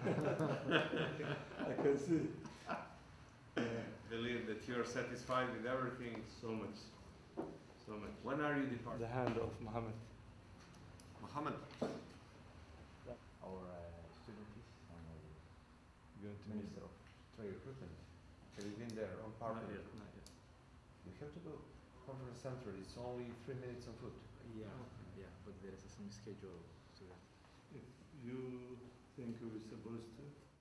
I can see. Believe that you are satisfied with everything. So much. So much. When are you departing? The hand of Muhammad. Muhammad. Our student is Going to Minister of Trade Recruitment. Have you been there on part? Not yet, not yet. You have to go. Conference center. It's only 3 minutes on foot. Yeah, yeah, but there is some schedule to it. If you think we're supposed to,